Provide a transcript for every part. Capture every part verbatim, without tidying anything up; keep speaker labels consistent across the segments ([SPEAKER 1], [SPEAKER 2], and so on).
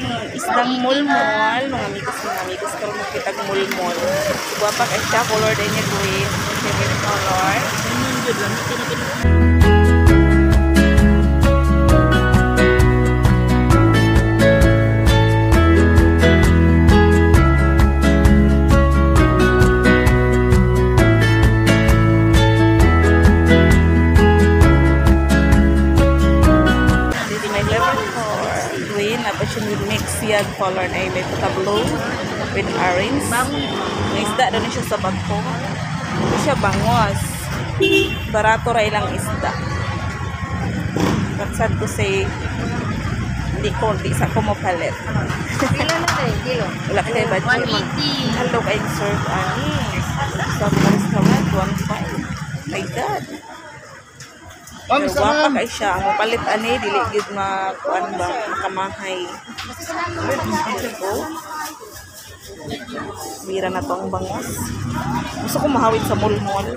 [SPEAKER 1] isdang mulmol, mga amigos mga amigos karon makitag mulmol. Guwapa kay siya, color din niya green, favorite color. Mix yan color na may puta blue with orange. May isda doon siya sa bagko. Ito siya bangos. Barato ra ilang isda. But sad to say, hindi ko, hindi sa ko mapalit.
[SPEAKER 2] Kilo na tayo, kilo.
[SPEAKER 1] Wala kayo budget.
[SPEAKER 2] one eighty.
[SPEAKER 1] Hello, I serve ani. Sa restaurant, one five. My God. Pero wapa kay siya. Ang palit ani, dili gid nga kuan ba makamahay. Mira na to ang bangos. Gusto ko mahawid sa mall-mall.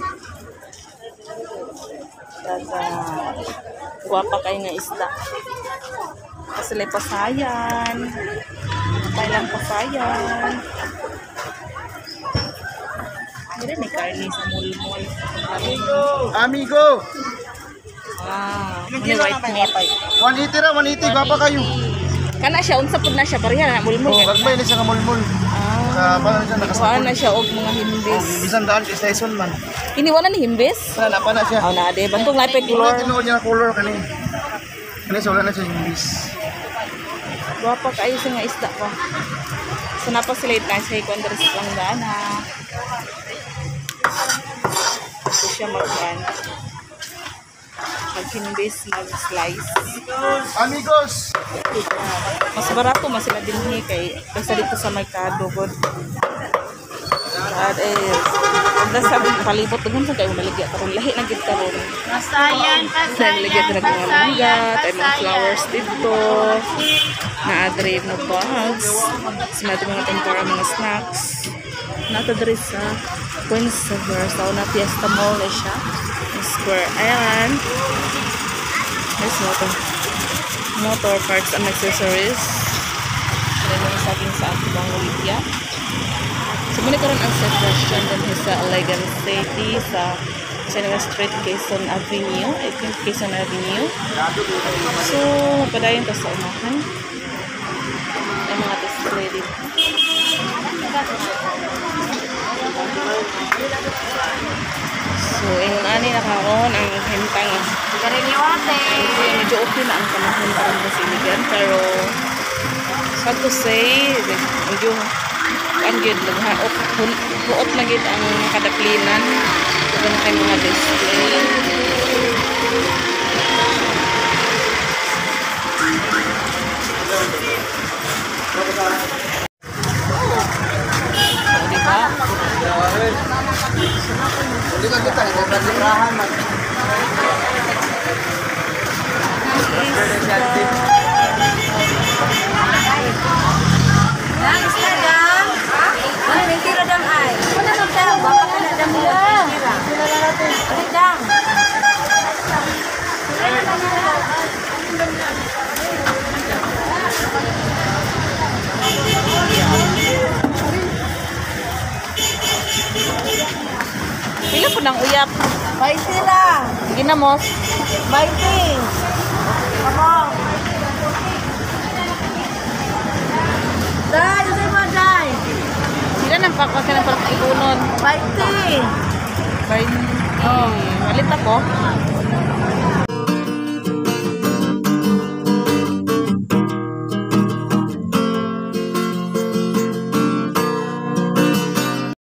[SPEAKER 1] Daga guwapa kay nga isda. Kasi lay pasayan. Pailang pasayan. Mira may karne sa mall-mall.
[SPEAKER 3] Amigo! Amigo!
[SPEAKER 1] Ah, may white meat.
[SPEAKER 3] one eighty ra, one eighty. Gapa kayo.
[SPEAKER 1] Kana siya, unsa pud na siya, pareha na mulmul.
[SPEAKER 3] Oh, gagbay na siya ka mulmul.
[SPEAKER 1] Ah,
[SPEAKER 3] Sa bala siya nakasapon.
[SPEAKER 1] kuhaan na siya og mga himbis.
[SPEAKER 3] Bisan daan kay station man.
[SPEAKER 1] Iniwan na ni himbis?
[SPEAKER 3] Wala na pa na siya.
[SPEAKER 1] Oh, na de bantong lapit
[SPEAKER 3] Color
[SPEAKER 1] color.
[SPEAKER 3] tinuod niya na color kani. Kani sa wala na siya imbis.
[SPEAKER 1] Guwapa kayo sa nga isda pa. So napa sila itang sa ikon diri sa langgana. Ito siya mag-an. Mag-himbis, mag-slice.
[SPEAKER 3] Amigos!
[SPEAKER 1] Mas barato mas sila dinhi kay kaysa dito sa merkado god. At eh anda sa palibot dun sa kayo maligya karon lahi na gid karon.
[SPEAKER 2] Pasayan, pasayan,
[SPEAKER 1] Naligya na mga manggat, ay mga flowers dito. Na-adre mo bags. Smart mga tempura, mga snacks. Nata diri sa Queens River. So na Fiesta Mall na siya. Square Island. There's motor. Motor parts and accessories. Then yung saging sa Atubang Olivia. So muna karon ang separation din sa Elegant City sa Cinema Street, Quezon Avenue. I think Quezon Avenue. So padayon to sa unahan. Ay mga display dito. So, ingon ani na karon ang hintang.
[SPEAKER 2] Karaniwate.
[SPEAKER 1] So, medyo okay na ang panahon para sa siligan. Pero, sad to say, medyo ang gid naghaot huot na gid ang kadaplinan. Ito na kay mga display. So, diba?
[SPEAKER 3] Hindi ka kita, nagkatrahan man.
[SPEAKER 2] Nang isla dam. Ano may tira dam ay? Ano nang dam? Baka ka na dam mo. Tira. Ano dam?
[SPEAKER 1] Pila po ng uyap?
[SPEAKER 2] twenty lang.
[SPEAKER 1] Ginamos.
[SPEAKER 2] twenty. Ako. Dai, dai mo dai.
[SPEAKER 1] Sila nang pakpasa ng parang ikunon.
[SPEAKER 2] twenty.
[SPEAKER 1] By, oh, malit ako.